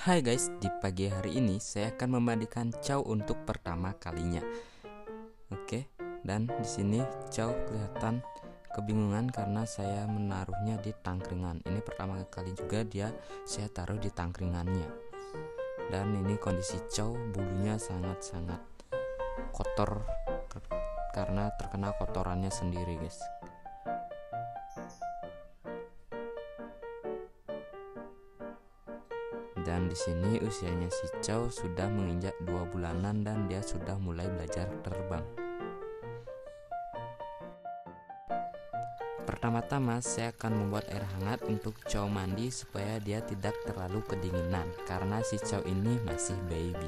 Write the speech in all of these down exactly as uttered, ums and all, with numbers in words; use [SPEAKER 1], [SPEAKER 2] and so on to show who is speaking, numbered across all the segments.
[SPEAKER 1] Hai guys, di pagi hari ini saya akan memandikan Chow untuk pertama kalinya. Oke, dan di sini Chow kelihatan kebingungan karena saya menaruhnya di tangkringan. Ini pertama kali juga dia saya taruh di tangkringannya. Dan ini kondisi Chow, bulunya sangat-sangat kotor karena terkena kotorannya sendiri, guys. Dan di sini usianya si Chow sudah menginjak dua bulanan dan dia sudah mulai belajar terbang. Pertama-tama saya akan membuat air hangat untuk Chow mandi supaya dia tidak terlalu kedinginan karena si Chow ini masih baby.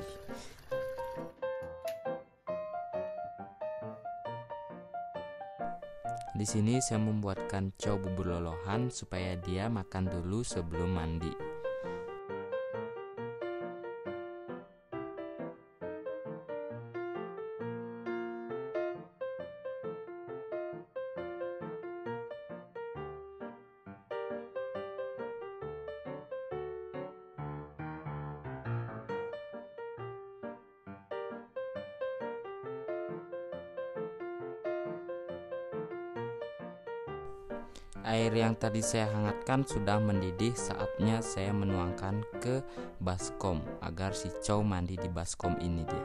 [SPEAKER 1] Di sini saya membuatkan Chow bubur lolohan supaya dia makan dulu sebelum mandi. Air yang tadi saya hangatkan sudah mendidih, saatnya saya menuangkan ke baskom agar si Chow mandi di baskom ini dia.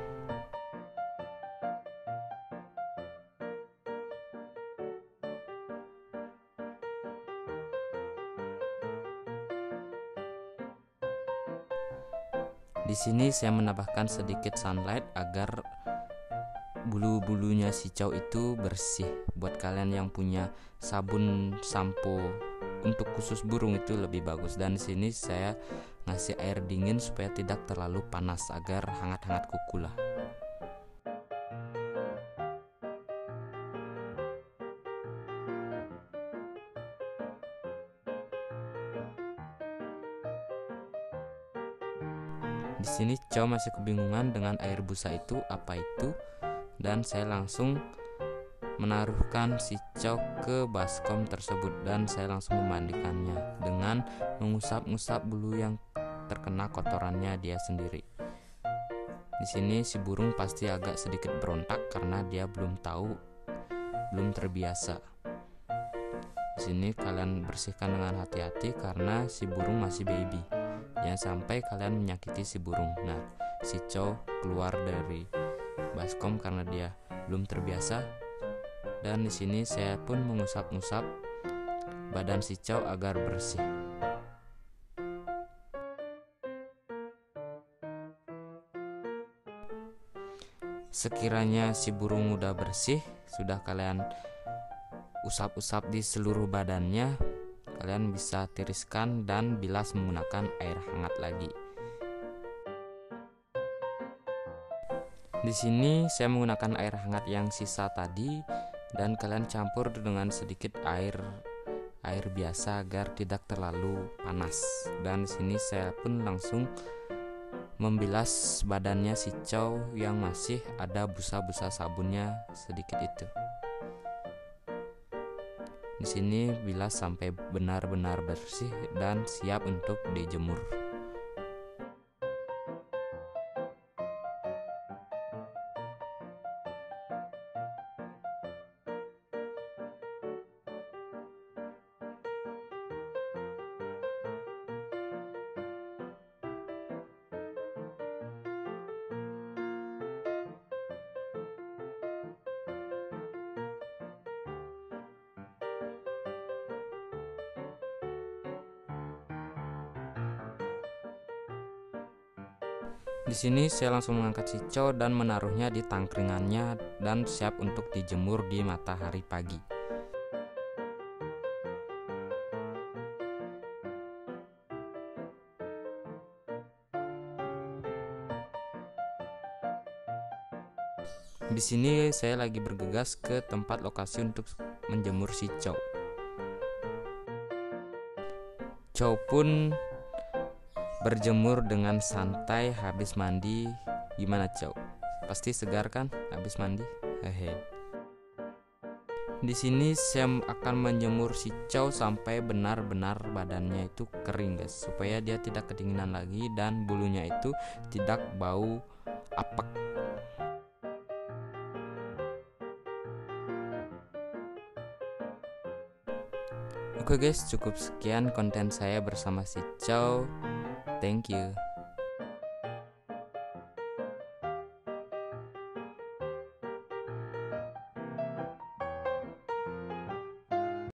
[SPEAKER 1] Di sini saya menambahkan sedikit sunlight agar bulu-bulunya si Chow itu bersih. Buat kalian yang punya sabun sampo untuk khusus burung itu lebih bagus. Dan di sini saya ngasih air dingin supaya tidak terlalu panas agar hangat-hangat kuku lah. Di sini Chow masih kebingungan dengan air busa itu apa itu, dan saya langsung menaruhkan si Chow ke baskom tersebut dan saya langsung memandikannya dengan mengusap-ngusap bulu yang terkena kotorannya dia sendiri. Di sini si burung pasti agak sedikit berontak karena dia belum tahu, belum terbiasa. Di sini kalian bersihkan dengan hati-hati karena si burung masih baby. Jangan sampai kalian menyakiti si burung. Nah, si Chow keluar dari baskom karena dia belum terbiasa. Dan di sini saya pun mengusap-ngusap badan si Chow agar bersih. Sekiranya si burung udah bersih, sudah kalian usap-usap di seluruh badannya, kalian bisa tiriskan dan bilas menggunakan air hangat lagi. Di sini saya menggunakan air hangat yang sisa tadi dan kalian campur dengan sedikit air air biasa agar tidak terlalu panas. Dan di sini saya pun langsung membilas badannya si Chow yang masih ada busa-busa sabunnya sedikit itu. Di sini bilas sampai benar-benar bersih dan siap untuk dijemur. Di sini saya langsung mengangkat si Chow dan menaruhnya di tangkringannya dan siap untuk dijemur di matahari pagi. Di sini saya lagi bergegas ke tempat lokasi untuk menjemur si Chow. Chow pun berjemur dengan santai habis mandi. Gimana Chow? Pasti segar kan habis mandi? Hehe. Di sini saya akan menjemur si cow sampai benar-benar badannya itu kering guys, supaya dia tidak kedinginan lagi dan bulunya itu tidak bau apek. Oke guys, cukup sekian konten saya bersama si cow. Thank you.